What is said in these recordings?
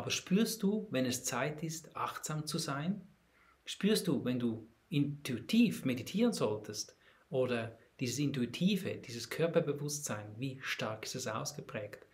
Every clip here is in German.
Aber spürst du, wenn es Zeit ist, achtsam zu sein? Spürst du, wenn du intuitiv meditieren solltest? Oder dieses Intuitive, dieses Körperbewusstsein, wie stark ist es ausgeprägt?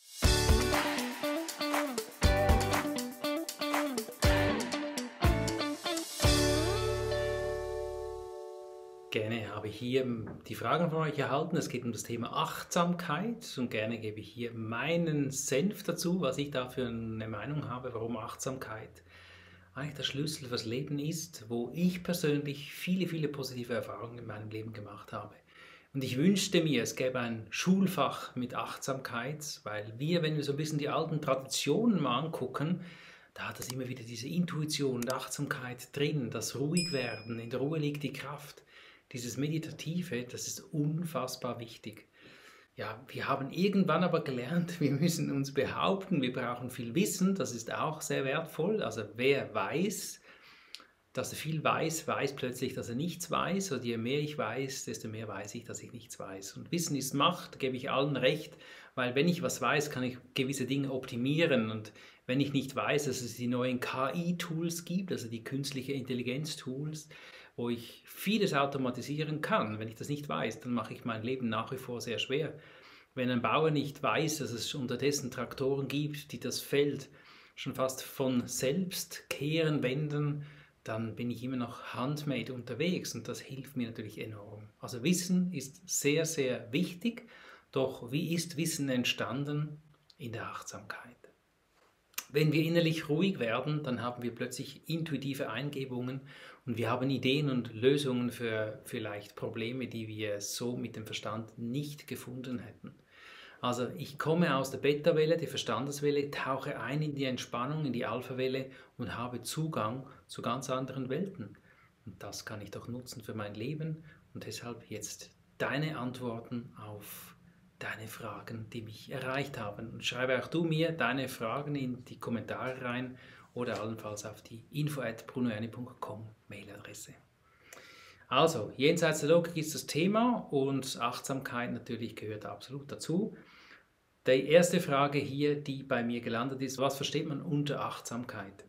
Gerne habe ich hier die Fragen von euch erhalten. Es geht um das Thema Achtsamkeit und gerne gebe ich hier meinen Senf dazu, was ich da für eine Meinung habe, warum Achtsamkeit eigentlich der Schlüssel fürs Leben ist, wo ich persönlich viele positive Erfahrungen in meinem Leben gemacht habe. Und ich wünschte mir, es gäbe ein Schulfach mit Achtsamkeit, weil wir, wenn wir so ein bisschen die alten Traditionen mal angucken, da hat es immer wieder diese Intuition und Achtsamkeit drin, das Ruhigwerden, in der Ruhe liegt die Kraft. Dieses Meditative, das ist unfassbar wichtig. Ja, wir haben irgendwann aber gelernt, wir müssen uns behaupten, wir brauchen viel Wissen, das ist auch sehr wertvoll. Also wer weiß, dass er viel weiß, weiß plötzlich, dass er nichts weiß. Oder je mehr ich weiß, desto mehr weiß ich, dass ich nichts weiß. Und Wissen ist Macht, gebe ich allen recht, weil wenn ich was weiß, kann ich gewisse Dinge optimieren. Und wenn ich nicht weiß, dass es die neuen KI-Tools gibt, also die künstliche Intelligenz-Tools, wo ich vieles automatisieren kann, wenn ich das nicht weiß, dann mache ich mein Leben nach wie vor sehr schwer. Wenn ein Bauer nicht weiß, dass es unterdessen Traktoren gibt, die das Feld schon fast von selbst kehren, wenden, dann bin ich immer noch handmade unterwegs und das hilft mir natürlich enorm. Also Wissen ist sehr wichtig, doch wie ist Wissen entstanden? In der Achtsamkeit. Wenn wir innerlich ruhig werden, dann haben wir plötzlich intuitive Eingebungen und wir haben Ideen und Lösungen für vielleicht Probleme, die wir so mit dem Verstand nicht gefunden hätten. Also ich komme aus der Beta-Welle, die Verstandeswelle, tauche ein in die Entspannung, in die Alpha-Welle und habe Zugang zu ganz anderen Welten. Und das kann ich doch nutzen für mein Leben und deshalb jetzt deine Antworten auf deine Fragen, die mich erreicht haben. Und schreibe auch du mir deine Fragen in die Kommentare rein oder allenfalls auf die info@brunoerni.com Mailadresse. Also, jenseits der Logik ist das Thema und Achtsamkeit natürlich gehört absolut dazu. Die erste Frage hier, die bei mir gelandet ist, was versteht man unter Achtsamkeit?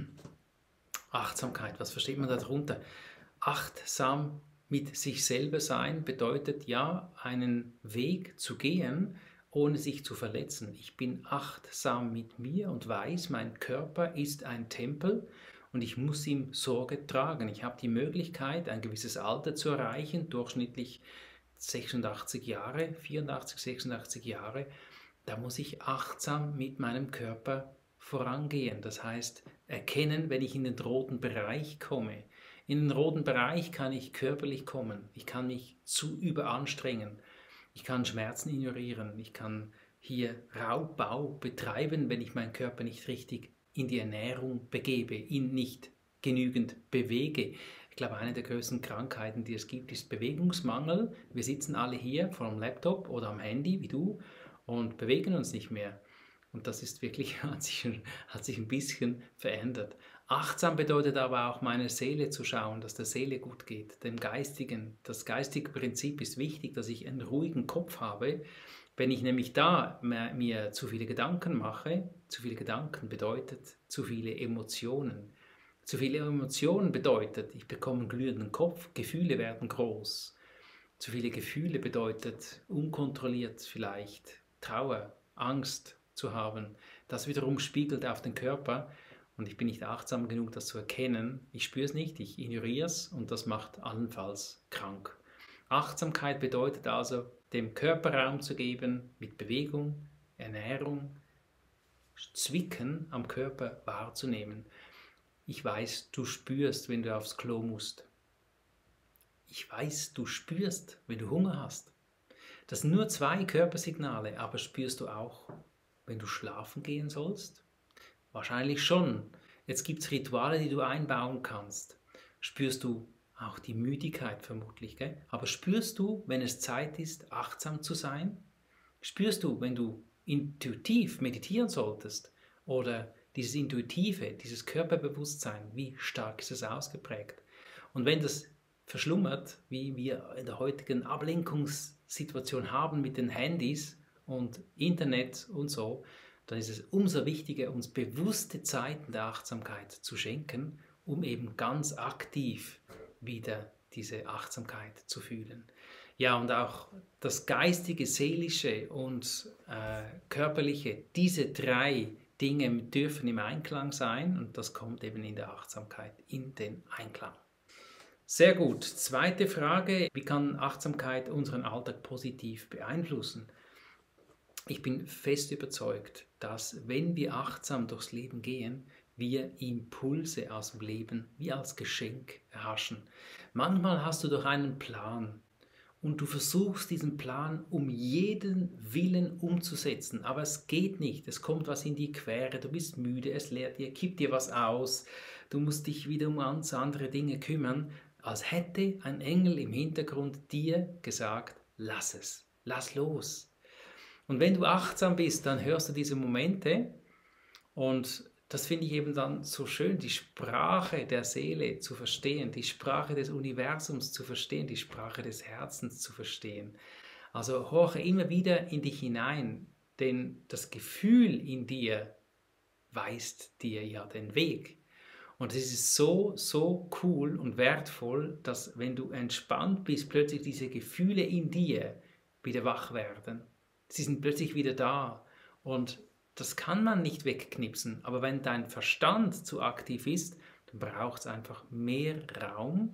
Achtsamkeit, was versteht man darunter? Achtsam mit sich selber sein bedeutet ja, einen Weg zu gehen, ohne sich zu verletzen. Ich bin achtsam mit mir und weiß, mein Körper ist ein Tempel und ich muss ihm Sorge tragen. Ich habe die Möglichkeit, ein gewisses Alter zu erreichen, durchschnittlich 86 Jahre, 84, 86 Jahre. Da muss ich achtsam mit meinem Körper vorangehen. Das heißt, erkennen, wenn ich in den roten Bereich komme. In den roten Bereich kann ich körperlich kommen. Ich kann mich zu überanstrengen. Ich kann Schmerzen ignorieren. Ich kann hier Raubbau betreiben, wenn ich meinen Körper nicht richtig in die Ernährung begebe, ihn nicht genügend bewege. Ich glaube, eine der größten Krankheiten, die es gibt, ist Bewegungsmangel. Wir sitzen alle hier vor dem Laptop oder am Handy, wie du, und bewegen uns nicht mehr. Und das ist wirklich, hat sich ein bisschen verändert. Achtsam bedeutet aber auch, meine Seele zu schauen, dass der Seele gut geht, dem Geistigen. Das geistige Prinzip ist wichtig, dass ich einen ruhigen Kopf habe. Wenn ich nämlich da mir zu viele Gedanken mache, zu viele Gedanken bedeutet zu viele Emotionen. Zu viele Emotionen bedeutet, ich bekomme einen glühenden Kopf, Gefühle werden groß. Zu viele Gefühle bedeutet unkontrolliert vielleicht Trauer, Angst zu haben. Das wiederum spiegelt auf den Körper und ich bin nicht achtsam genug, das zu erkennen. Ich spüre es nicht, ich ignoriere es und das macht allenfalls krank. Achtsamkeit bedeutet also, dem Körper Raum zu geben mit Bewegung, Ernährung, Zwicken am Körper wahrzunehmen. Ich weiß, du spürst, wenn du aufs Klo musst. Ich weiß, du spürst, wenn du Hunger hast. Das sind nur 2 Körpersignale, aber spürst du auch, wenn du schlafen gehen sollst? Wahrscheinlich schon. Jetzt gibt es Rituale, die du einbauen kannst. Spürst du auch die Müdigkeit vermutlich, gell? Aber spürst du, wenn es Zeit ist, achtsam zu sein? Spürst du, wenn du intuitiv meditieren solltest? Oder dieses Intuitive, dieses Körperbewusstsein, wie stark ist es ausgeprägt? Und wenn das verschlummert, wie wir in der heutigen Ablenkungssituation haben mit den Handys und Internet und so, dann ist es umso wichtiger, uns bewusste Zeiten der Achtsamkeit zu schenken, um eben ganz aktiv wieder diese Achtsamkeit zu fühlen. Ja, und auch das Geistige, Seelische und Körperliche, diese drei Dinge dürfen im Einklang sein und das kommt eben in der Achtsamkeit in den Einklang. Sehr gut. Zweite Frage, wie kann Achtsamkeit unseren Alltag positiv beeinflussen? Ich bin fest überzeugt, dass wenn wir achtsam durchs Leben gehen, wir Impulse aus dem Leben wie als Geschenk erhaschen. Manchmal hast du doch einen Plan und du versuchst diesen Plan um jeden Willen umzusetzen, aber es geht nicht. Es kommt was in die Quere, du bist müde, es leert dir, kippt dir was aus, du musst dich wieder um ganz andere Dinge kümmern, als hätte ein Engel im Hintergrund dir gesagt, lass es, lass los. Und wenn du achtsam bist, dann hörst du diese Momente und das finde ich eben dann so schön, die Sprache der Seele zu verstehen, die Sprache des Universums zu verstehen, die Sprache des Herzens zu verstehen. Also horche immer wieder in dich hinein, denn das Gefühl in dir weist dir ja den Weg. Und es ist so, so cool und wertvoll, dass wenn du entspannt bist, plötzlich diese Gefühle in dir wieder wach werden. Sie sind plötzlich wieder da und das kann man nicht wegknipsen. Aber wenn dein Verstand zu aktiv ist, dann braucht es einfach mehr Raum,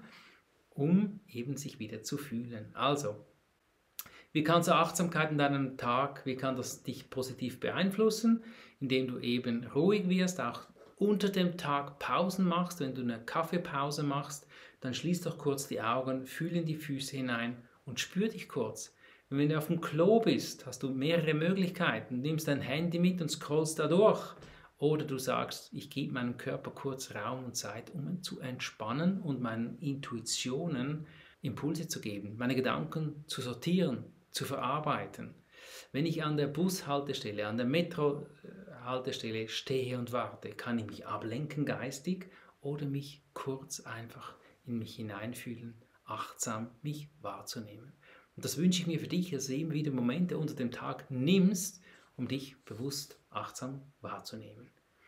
um eben sich wieder zu fühlen. Also, wie kannst du Achtsamkeit in deinem Tag, wie kann das dich positiv beeinflussen? Indem du eben ruhig wirst, auch unter dem Tag Pausen machst. Wenn du eine Kaffeepause machst, dann schließ doch kurz die Augen, fühl in die Füße hinein und spür dich kurz. Und wenn du auf dem Klo bist, hast du mehrere Möglichkeiten. Du nimmst dein Handy mit und scrollst da durch. Oder du sagst, ich gebe meinem Körper kurz Raum und Zeit, um zu entspannen und meinen Intuitionen Impulse zu geben, meine Gedanken zu sortieren, zu verarbeiten. Wenn ich an der Bushaltestelle, an der Metrohaltestelle stehe und warte, kann ich mich ablenken geistig oder mich kurz einfach in mich hineinfühlen, achtsam mich wahrzunehmen. Und das wünsche ich mir für dich, dass du immer wieder Momente unter dem Tag nimmst, um dich bewusst achtsam wahrzunehmen.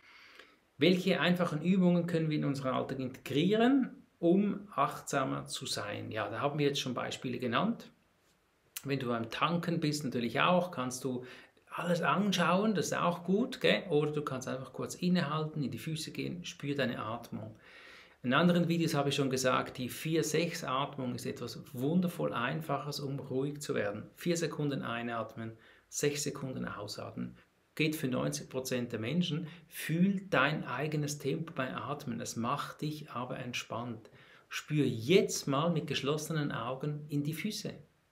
Welche einfachen Übungen können wir in unseren Alltag integrieren, um achtsamer zu sein? Ja, da haben wir jetzt schon Beispiele genannt. Wenn du beim Tanken bist, natürlich auch, kannst du alles anschauen, das ist auch gut, gell? Oder du kannst einfach kurz innehalten, in die Füße gehen, spür deine Atmung. In anderen Videos habe ich schon gesagt, die 4-6-Atmung ist etwas wundervoll Einfaches, um ruhig zu werden. 4 Sekunden einatmen, 6 Sekunden ausatmen. Geht für 90% der Menschen. Fühl dein eigenes Tempo beim Atmen. Es macht dich aber entspannt. Spür jetzt mal mit geschlossenen Augen in die Füße.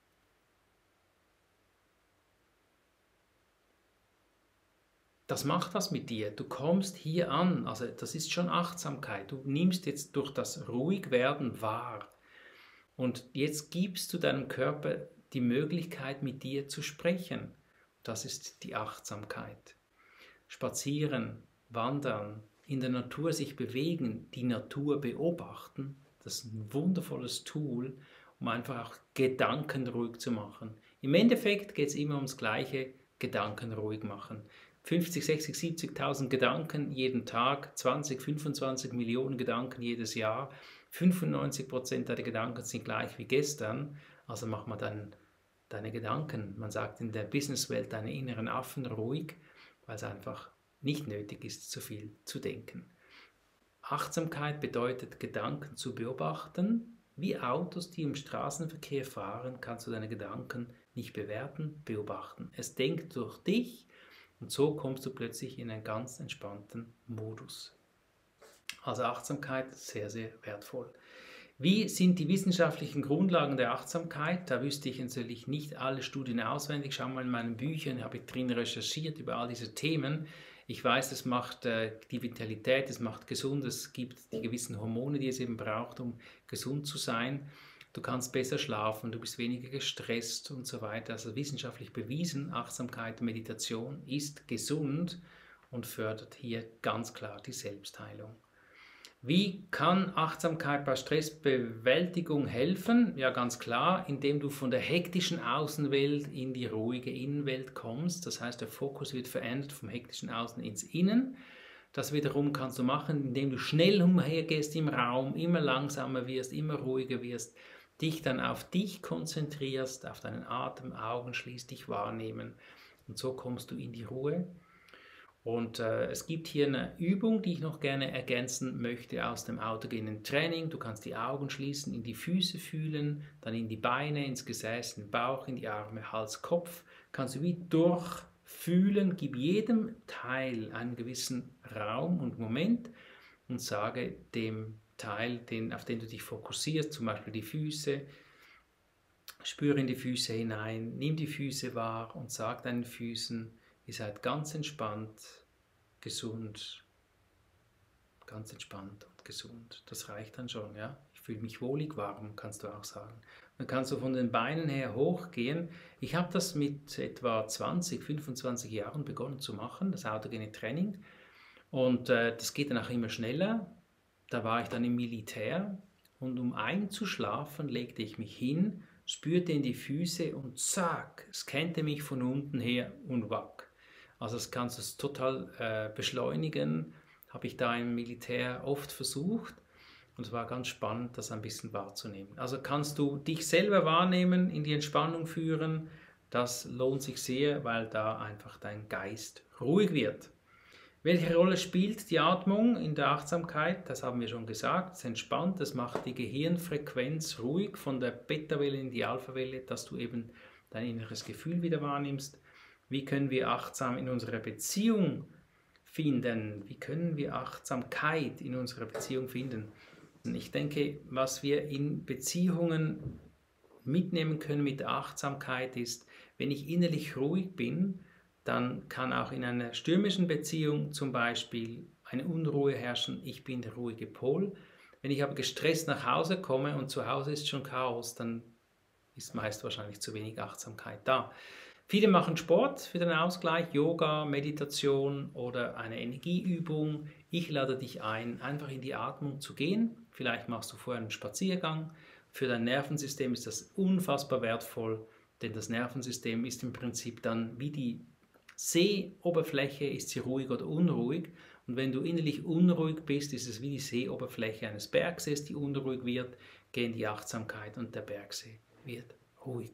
Das macht was mit dir. Du kommst hier an. Also das ist schon Achtsamkeit. Du nimmst jetzt durch das Ruhigwerden wahr. Und jetzt gibst du deinem Körper die Möglichkeit, mit dir zu sprechen. Das ist die Achtsamkeit. Spazieren, wandern, in der Natur sich bewegen, die Natur beobachten, das ist ein wundervolles Tool, um einfach auch Gedanken ruhig zu machen. Im Endeffekt geht es immer ums Gleiche, Gedanken ruhig machen. 50, 60, 70.000 Gedanken jeden Tag, 20, 25 Millionen Gedanken jedes Jahr. 95% der Gedanken sind gleich wie gestern. Also mach mal dann deine Gedanken, man sagt in der Businesswelt, deine inneren Affen ruhig, weil es einfach nicht nötig ist, zu viel zu denken. Achtsamkeit bedeutet, Gedanken zu beobachten. Wie Autos, die im Straßenverkehr fahren, kannst du deine Gedanken nicht bewerten, beobachten. Es denkt durch dich. Und so kommst du plötzlich in einen ganz entspannten Modus. Also Achtsamkeit sehr, sehr wertvoll. Wie sind die wissenschaftlichen Grundlagen der Achtsamkeit? Da wüsste ich natürlich nicht alle Studien auswendig. Schau mal in meinen Büchern, habe ich drin recherchiert über all diese Themen. Ich weiß, es macht die Vitalität, es macht gesund, es gibt die gewissen Hormone, die es eben braucht, um gesund zu sein. Du kannst besser schlafen, du bist weniger gestresst und so weiter. Also wissenschaftlich bewiesen, Achtsamkeit, Meditation ist gesund und fördert hier ganz klar die Selbstheilung. Wie kann Achtsamkeit bei Stressbewältigung helfen? Ja, ganz klar, indem du von der hektischen Außenwelt in die ruhige Innenwelt kommst. Das heißt, der Fokus wird verändert vom hektischen Außen ins Innen. Das wiederum kannst du machen, indem du schnell umhergehst im Raum, immer langsamer wirst, immer ruhiger wirst, dich dann auf dich konzentrierst, auf deinen Atem, Augen schließt, dich wahrnehmen. Und so kommst du in die Ruhe. Und es gibt hier eine Übung, die ich noch gerne ergänzen möchte aus dem autogenen Training. Du kannst die Augen schließen, in die Füße fühlen, dann in die Beine, ins Gesäß, in den Bauch, in die Arme, Hals, Kopf. Kannst du wie durchfühlen, gib jedem Teil einen gewissen Raum und Moment und sage dem Teil, auf den du dich fokussierst, zum Beispiel die Füße, spüre in die Füße hinein, nimm die Füße wahr und sag deinen Füßen, ihr seid ganz entspannt, gesund, ganz entspannt und gesund. Das reicht dann schon, ja. Ich fühle mich wohlig warm, kannst du auch sagen. Dann kannst du von den Beinen her hochgehen. Ich habe das mit etwa 20, 25 Jahren begonnen zu machen, das autogene Training. Und das geht dann auch immer schneller. Da war ich dann im Militär und um einzuschlafen, legte ich mich hin, spürte in die Füße und zack, es scannte mich von unten her und wack. Also das kannst du total beschleunigen, habe ich da im Militär oft versucht und es war ganz spannend, das ein bisschen wahrzunehmen. Also kannst du dich selber wahrnehmen, in die Entspannung führen, das lohnt sich sehr, weil da einfach dein Geist ruhig wird. Welche Rolle spielt die Atmung in der Achtsamkeit? Das haben wir schon gesagt. Es entspannt, es macht die Gehirnfrequenz ruhig von der Beta-Welle in die Alpha-Welle, dass du eben dein inneres Gefühl wieder wahrnimmst. Wie können wir achtsam in unserer Beziehung finden? Wie können wir Achtsamkeit in unserer Beziehung finden? Und ich denke, was wir in Beziehungen mitnehmen können mit der Achtsamkeit ist, wenn ich innerlich ruhig bin, dann kann auch in einer stürmischen Beziehung zum Beispiel eine Unruhe herrschen, ich bin der ruhige Pol. Wenn ich aber gestresst nach Hause komme und zu Hause ist schon Chaos, dann ist meist wahrscheinlich zu wenig Achtsamkeit da. Viele machen Sport für den Ausgleich, Yoga, Meditation oder eine Energieübung. Ich lade dich ein, einfach in die Atmung zu gehen. Vielleicht machst du vorher einen Spaziergang. Für dein Nervensystem ist das unfassbar wertvoll, denn das Nervensystem ist im Prinzip dann wie die Seeoberfläche, ist sie ruhig oder unruhig. Und wenn du innerlich unruhig bist, ist es wie die Seeoberfläche eines Bergsees, die unruhig wird. Geh in die Achtsamkeit und der Bergsee wird ruhig.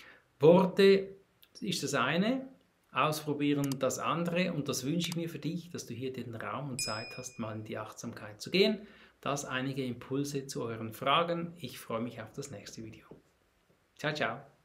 Worte ist das eine, ausprobieren das andere und das wünsche ich mir für dich, dass du hier den Raum und Zeit hast, mal in die Achtsamkeit zu gehen. Das einige Impulse zu euren Fragen. Ich freue mich auf das nächste Video. Ciao, ciao.